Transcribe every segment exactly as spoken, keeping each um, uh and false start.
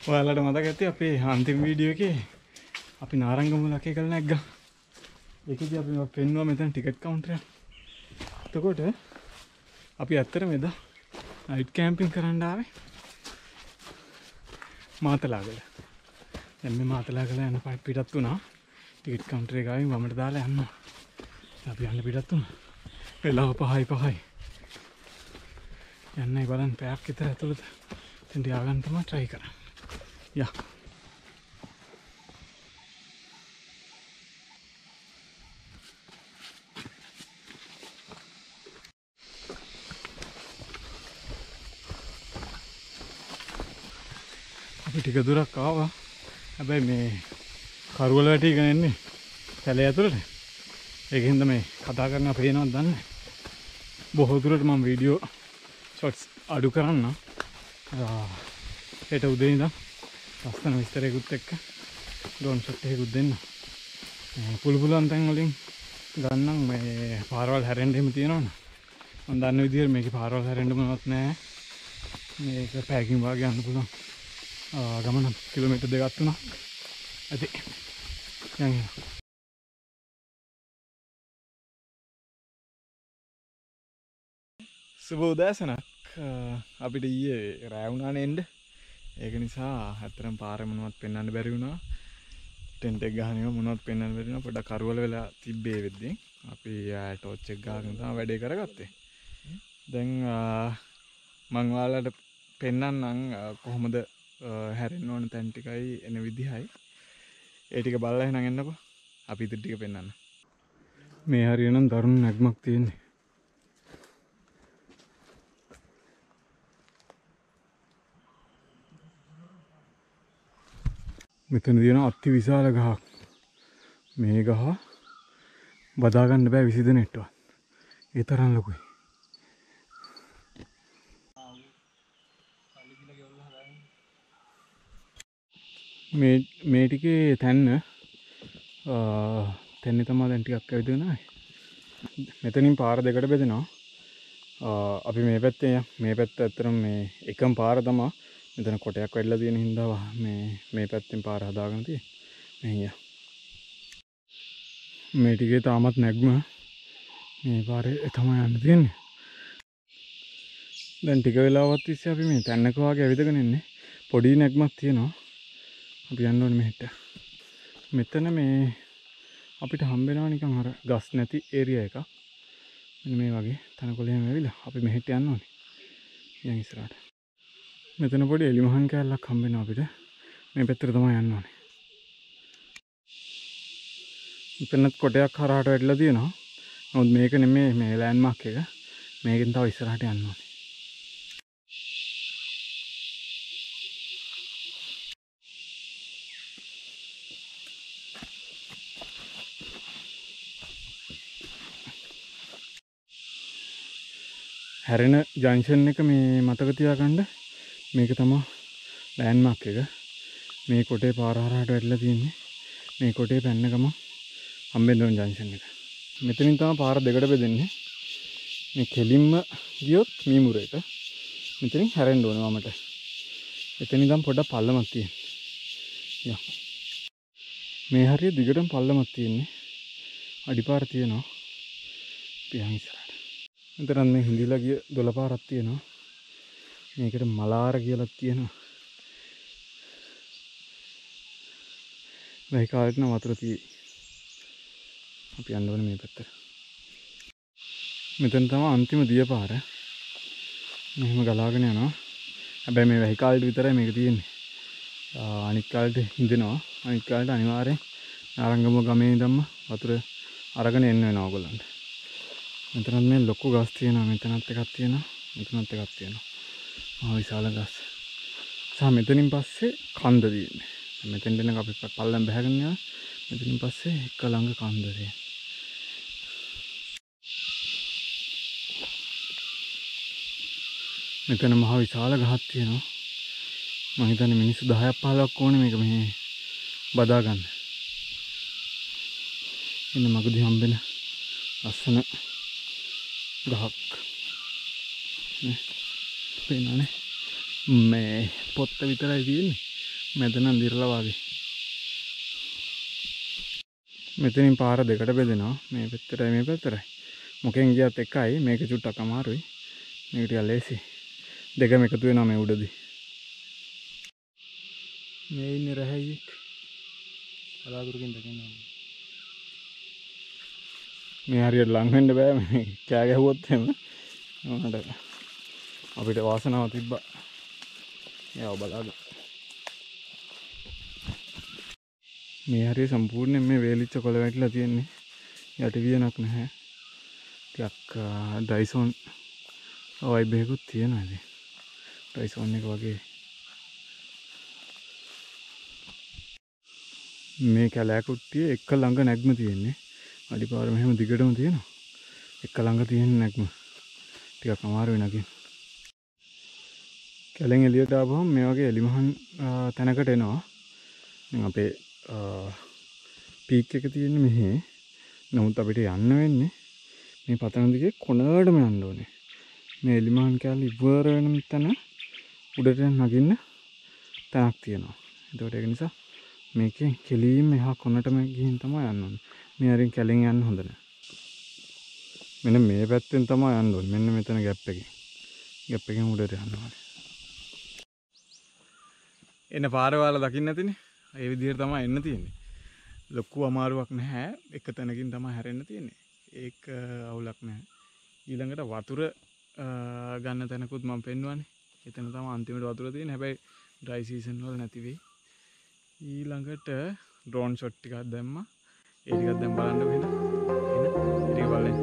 ඔයාලට මතක ඇති අපේ අන්තිම වීඩියෝ එකේ අපි නාරංගමුව ලකේගල නැග්ගා. ඒකදී අපි පෙන්නුවා මෙතන ටිකට් කවුන්ටර් එක. එතකොට අපි ඇත්තටම එදා නයිට් කැම්පින් කරන්න ආවේ මාතලාගල. දැන් මේ මාතලාගල යන පාට පිටත් වුණා. ටිකට් කවුන්ටර් එක ආවින් වමට දාලා යනවා. අපි යන්න පිටත් වුණා. වෙලාව පහයි පහයි. යන්නයි බලන්න පැයක් විතර ඇතුළත දැන් තියාගන්න තමයි try කරන්නේ. යා. අපි ටික දුරක් ආවා. හැබැයි මේ කරුවල වැටිගෙන එන්නේ සැලේ ඇතුළට. ඒකෙන්ද මේ කතා කරනවා පේනවද දන්නේ නැහැ. බොහෝ දුරට මම වීඩියෝ ෂොට්ස් අඩු කරන්න. හෙට උදේ ඉඳන් ලස්සන විස්තරයකුත් එක්ක ඩ්‍රෝන් ෂොට් එකකුත් දෙන්න. පුළු පුළුවන් තැන් වලින් ගන්නම් මේ පාරවල් හැරෙන්න එහෙම තියෙනවනේ. මම දන්න විදිහට මේකේ පාරවල් හැරෙන්න මොනවත් නැහැ. මේක පැකින් වාගේ යන්න පුළුවන්. ගමන කිලෝමීටර් දෙකක් තුනක් ඇති. යන් සුබ උදෑසනක්. අපිට ඊයේ රෑ වුණානේ එන්න. ඒක නිසා ඇත්තටම පාර මොනවත් පෙන්වන්න බැරි වුණා. ටෙන්ට් එක ගහන ඒවා මොනවත් පෙන්වන්න බැරි වුණා. පොඩ්ඩක් කරවල වෙලා තිබ්බේ වෙද්දී. අපි ටෝච් එක ගහගෙන තමයි වැඩේ කරගත්තේ. දැන් මම ඔයාලට පෙන්වන්නම් කොහොමද හැරෙන්න ඕන තැන් ටිකයි එන විදිහයි. ඒ ටික බලලා එහෙනම් එන්නකෝ. අපි ඉතින් ටික පෙන්වන්න. මේ හරියනම් දරුණු නැග්මක් තියෙන්නේ. මෙතන තියෙන අති විශාල ගහක්. මේ ගහ බදා ගන්න බෑ විසි දිනෙටවත්. ඒ තරම් ලොකුයි. මේ මේ ටිකේ තැන්න තැන්නේ තමයි දැන් ටිකක් ඇවිදිනවා. මෙතනින් පාර දෙකට බෙදෙනවා. අපි මේ පැත්තේ මේ පැත්ත ඇත්තටම මේ එකම පාර තමයි. මෙතන කොටයක් වැඩිලා තියෙන හින්දා මේ මේ පැත්තෙන් පාර හදාගෙන තියෙන්නේ. මෙහිය. මේ ටිකේ තාමත් නැග්ම මේ පාරේ තමයි යන්න තියෙන්නේ. දැන් ටික වෙලාවක් තිස්සේ අපි මේ තැන්නක වාගේ ඇවිදගෙන ඉන්නේ. පොඩි නැග්මක් තියෙනවා. අපි යන්න ඕනේ මෙහෙට. මෙතන මේ අපිට හම්බෙනවා නිකන් අර ගස් නැති ඒරියා එකක්. මෙන්න මේ වගේ තනකොළ එහෙම ඇවිල්ලා අපි මෙහෙට යන්න ඕනේ. යන් ඉස්සරහට. මෙතන පොඩි එලිමහන් කෑල්ලක් හම්බෙනවා අපිට. මේ පැත්තට තමයි යන්න ඕනේ. මෙතනත් කොටයක් හරහාට වැටිලා තියෙනවා. නමුත් මේක නෙමෙයි මේ ලෑන්ඩ්මාර්ක් එක. මේකෙන් තව ඉස්සරහට යන්න ඕනේ. හැරෙන ජංක්ෂන් එක මේ මතක තියාගන්න. මේක තමයි ලෑන්ඩ්මාර්ක් එක. මේ කොටේ පාර හරහාට වැටිලා තියෙන්නේ. මේ කොටේ පැන්න ගම හම්බෙන්න ඕන ජංක්ෂන් එක. මෙතනින් තමයි පාර දෙකට බෙදෙන්නේ. මේ කෙලින්ම ගියොත් මීමුරේට. මෙතනින් හැරෙන්න ඕනේ වමට. එතනින් ඉඳන් පොඩ්ඩක් පල්ලමක් තියෙනවා. යා. මේ හරිය දිගටම පල්ලමක් තියෙන්නේ. අඩිපාර තියෙනවා. පියන් ඉස්සරහට. මෙතන මේ හිඳිලා ගිය දොළ පාරක් තියෙනවා. මේකට මලාර කියලා තියෙනවා. මේ කාලේට නම් වතුර තියෙයි. අපි යන්න ඕනේ මේ පැත්තට. මෙතන තමයි අන්තිම දිය පාර. මෙහෙම ගලාගෙන යනවා. හැබැයි මේ වැහි කාලේට විතරයි මේක තියෙන්නේ. අනිත් කාලේට හිඳිනවා. අනිත් කාලේට අනිවාර්යෙන් නාරංගමුව ගමේ ඉඳන්ම වතුර අරගෙන එන්න වෙනවා ඕගොල්ලන්ට. මෙතනත් මේ ලොකු ගස් තියෙනවා. මෙතනත් එකක් තියෙනවා. මෙතනත් එකක් තියෙනවා. මහා විශාල ගස්. සහ මෙතනින් පස්සේ කන්ද තියෙන්නේ. මෙතෙන් දෙනක අපි පල්ලෙන් බහගෙන යනවා. මෙතනින් පස්සේ එක ළඟ කන්ද තියෙනවා. මෙතන මහා විශාල ගහක් තියෙනවා. මම හිතන්නේ මිනිස්සු දහයක් පහළොවක් ඕනේ මේක මෙහි බදා ගන්න. ඉන්න මගදී හම්බෙන ලස්සන ගහක්. නේ. පේනවනේ. මේ පොත්ත විතරයි තියෙන්නේ. මෙතන දිරලා වගේ. මෙතනින් පාර දෙකට බෙදෙනවා. මේ පැත්තටයි මේ පැත්තටයි. මොකෙන් ගියත් එකයි. මේක චුට්ටක් අමාරුයි. මේක ටිකක් ලේසි. දෙකම එකතු වෙනවා මේ උඩදී. මේ ඉන්නේ රැහැයියෙක්. බලාදුරකින් දකින්නවා. මේ හරියට ලං වෙන්න බෑ මේ කෑ ගැහුවොත් එහෙම. උනට අපිට වාසනාවක් තිබ්බා. එයාව බලාගන්න. මේ හරිය සම්පූර්ණයෙන් මේ වේලිච්ච කොළ වැටිලා තියෙන්නේ. යටි වියනක් නැහැ. ටිකක් ඩ්‍රයි සෝන් වයිබ් එකකුත් තියෙනවා ඉතින්. ඩ්‍රයි සෝන් එක වගේ. මේ කැලෑ කුට්ටිය එක ළඟ නැග්ම තියෙන්නේ. අඩිපාර මෙහෙම දිගටම තියෙනවා. එක ළඟ තියෙන නැග්ම. ටිකක් අමාරුයි නගින්න. කැලෙන් එළියට ආවම මේ වගේ එලිමහන් තැනකට එනවා. දැන් අපේ පීක් එක තියෙන්නේ මෙහි. නමුත් අපිට යන්න වෙන්නේ මේ පතන දිගේ කොනකටම යන්න ඕනේ. මේ එලිමහන් කැලේ ඉවර වෙන තැන උඩට නගින්න තැනක් තියෙනවා. ඒකට ඒක නිසා මේකෙන් කෙලින්ම එහා කොනටම ගිහින් තමයි යන්න ඕනේ. මේ හරින් කැලෙන් යන්න හොඳ නැහැ. මෙන්න මේ පැත්තෙන් තමයි යන්න ඕනේ. මෙන්න මෙතන ગેප් එකකින්. ગેප් එකෙන් උඩට යන්න ඕනේ. එන පාර වල දකින්න නැතිනේ. ඒ විදිහට තමයි එන්න තියෙන්නේ. ලොකු අමාරුවක් නැහැ. එක තැනකින් තමයි හැරෙන්න තියෙන්නේ. ඒක අවුලක් නැහැ. ඊළඟට වතුර ගන්න තැනකුත් මම පෙන්වන්නේ. එතන තමයි අන්තිමට වතුර තියෙන්නේ. හැබැයි ඩ්‍රයි සීසන් වල නැති වෙයි. ඊළඟට ඩ්‍රෝන් ෂොට් ටිකක් දැම්මා. ඒ ටිකක් දැන් බලන්න වෙන. එන ටික බලන්න.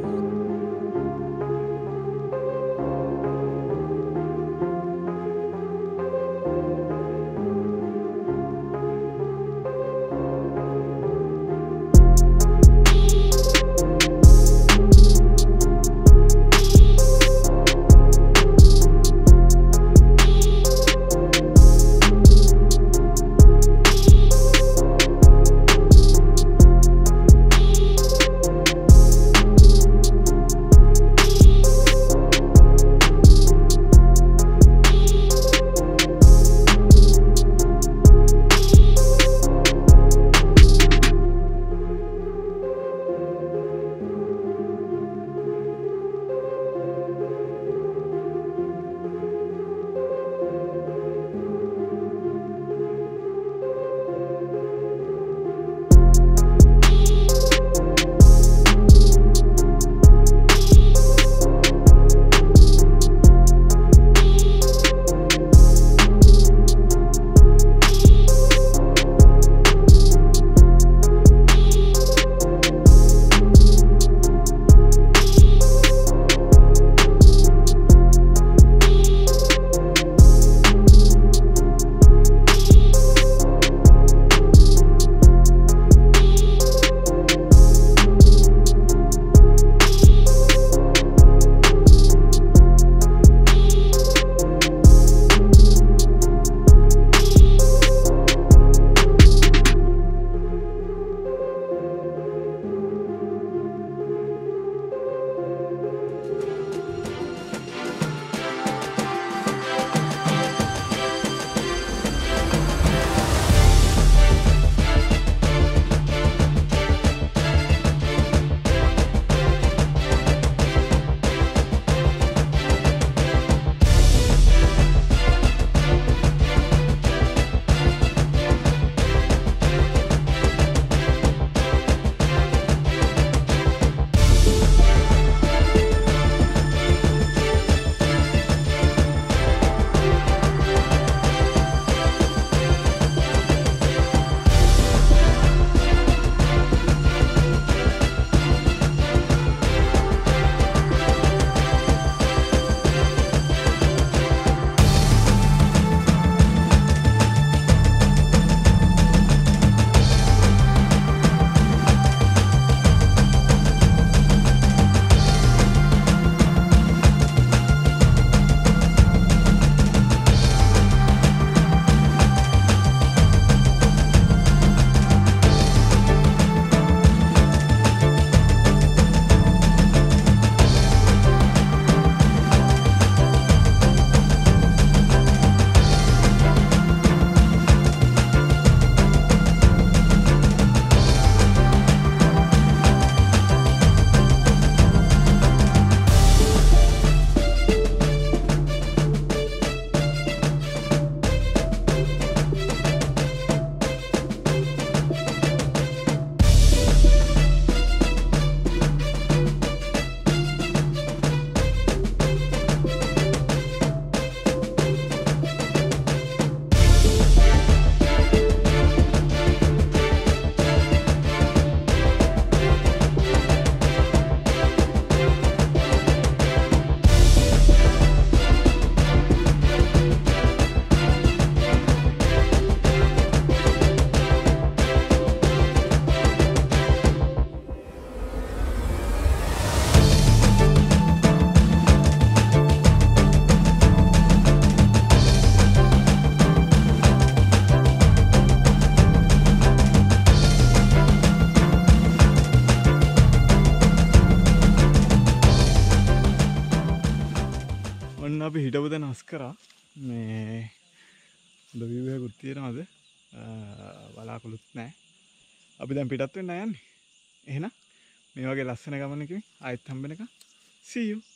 කරා මේ ලොවිව් එකකුත් තියෙනවද බලාකුළුත් නැහැ. අපි දැන් පිටත් වෙන්න යන්නේ. එහෙනම් මේ වගේ ලස්සන ගමනකින් ආයෙත් හම්බෙනකම් see you.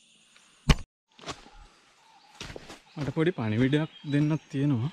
මට පොඩි පණිවිඩයක් දෙන්නත් තියෙනවා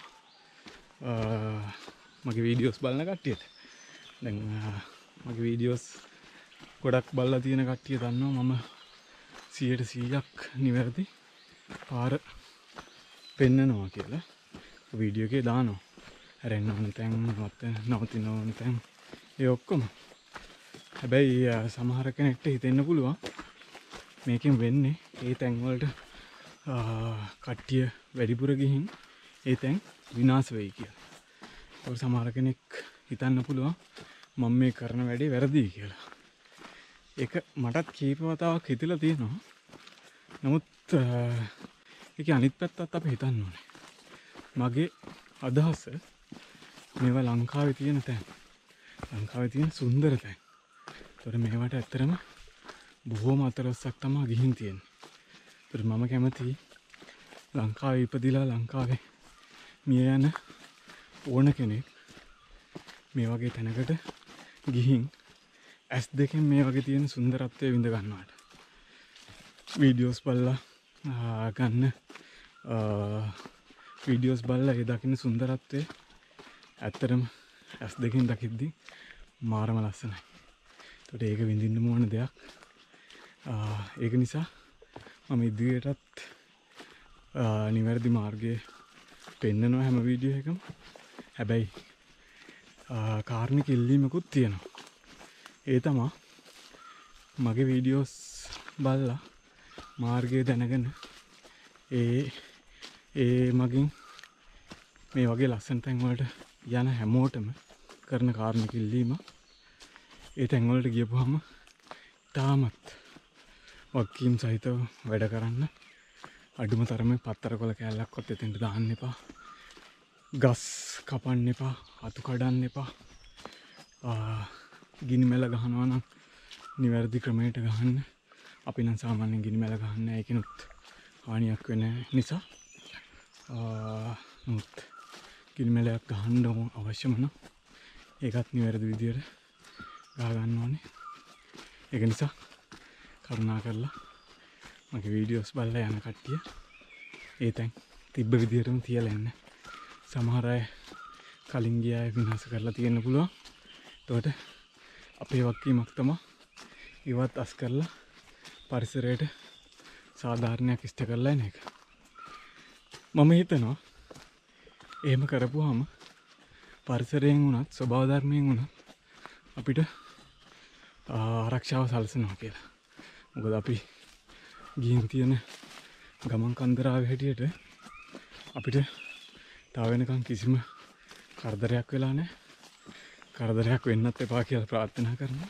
මගේ වීඩියෝස් බලන කට්ටියට. දැන් මගේ වීඩියෝස් ගොඩක් බලලා තියෙන කට්ටිය දන්නවා මම සියයට සීයක් නිවැරදි පාර පෙන්නනවා කියලා. වීඩියෝ එකේ දානවා. හැරෙන්න ඕන තැන්, නවතින්න ඕන තැන් ඒ ඔක්කොම. හැබැයි සමහර කෙනෙක්ට හිතෙන්න පුළුවන් මේකෙන් වෙන්නේ ඒ තැන් වලට කට්ටිය වැඩිපුර ගිහින් ඒ තැන් විනාශ වෙයි කියලා. ඒක සමහර කෙනෙක් හිතන්න පුළුවන් මම මේ කරන වැඩේ වැරදි කියලා. ඒක මටත් කීප වතාවක් හිතලා තියෙනවා. නමුත් ඒක අනිත් පැත්තත් අපි හිතන්න ඕනේ. මගේ අදහස මේවා ලංකාවේ තියෙන තැන්. ලංකාවේ තියෙන සුන්දර තැන්. ඒතර මේවට ඇත්තරම බොහෝම අතරොස්සක් තමයි ගිහින් තියෙන්නේ. ඒතර මම කැමතියි ලංකාවේ ඉපදිලා ලංකාවේ මිය යන ඕන කෙනෙක් මේ වගේ තැනකට ගිහින් ඇස් දෙකෙන් මේ වගේ තියෙන සුන්දරත්වය විඳ ගන්නවට. වීඩියෝස් බලලා ගන්න වීඩියෝස් බලලා ඒ දකින්න සුන්දරත්වය ඇත්තටම ඇස් දෙකෙන් දකිද්දි මාරම ලස්සනයි. ඒකට ඒක විඳින්න ඕන දෙයක්. ඒක නිසා මම ඉදිරියටත් නිවැරදි මාර්ගයේ පෙන්නනවා හැම වීඩියෝ එකම. හැබැයි කාරණික ඉල්ලීමකුත් තියෙනවා. ඒ තමයි මගේ වීඩියෝස් බලලා මාර්ගය දැනගෙන ඒ ඒ මගින් මේ වගේ ලස්සන තැන් වලට යන හැමෝටම කරන කාරණික ඉල්ලීම. ඒ තැන් වලට ගියපුවාම තාමත් වක්කීම් සහිතව වැඩ කරන්න. අඩුම තරමේ පත්තර කොළ කෑල්ලක්වත් එතෙන්ට දාන්න එපා. ගස් කපන්න එපා. අතු කඩන්න එපා. ගිනි මැල ගහනවා නම් නිවැරදි ක්‍රමයට ගහන්න. අපි නම් සාමාන්‍යයෙන් ගිනි මැල ගහන්නේ නැහැ. ඒකිනුත් හානියක් වෙන නිසා නමුත් ගිනි මැලයක් ගහන්න අවශ්‍යම නම් ඒකත් නිවැරදි විදියට ගහ ගන්න ඕනේ. ඒක නිසා කරුණා කරලා මගේ වීඩියෝස් බලලා යන කට්ටිය ඒ තැන් තිබ්බ විදියටම තියලා එන්න. සමහර අය කලින් ගිය අය විනාශ කරලා තියෙන්න පුළුවන්. එතකොට අපේ වක්කීමක් තමයි ඉවත් අස් කරලා පරිසරයට සාධාරණයක් ඉෂ්ට කරලා එන එක. මම හිතනවා එහෙම කරපුවාම පරිසරයෙන් වුණත් ස්වභාව ධර්මයෙන් වුණත් අපිට ආරක්ෂාව සැලසෙනවා කියලා. මොකද අපි ගිහින් තියෙන ගමන් කන්දරාවේ හැටියට අපිට තව වෙනකන් කිසිම කරදරයක් වෙලා නැහැ. කරදරයක් වෙන්නත් එපා කියලා ප්‍රාර්ථනා කරනවා.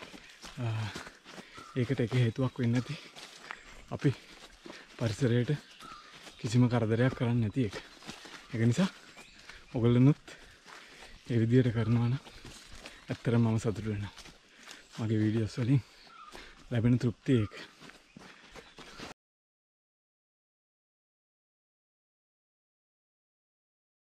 ඒකට එක හේතුවක් වෙන්නේ නැති අපි පරිසරයට කිසිම කරදරයක් කරන්නේ නැති එක. ඒක නිසා ඔයගොල්ලොනුත් ඒ විදියට කරනවා නම් ඇත්තටම මම සතුටු වෙනවා. මගේ වීඩියෝස් වලින් ලැබෙන තෘප්තිය ඒක.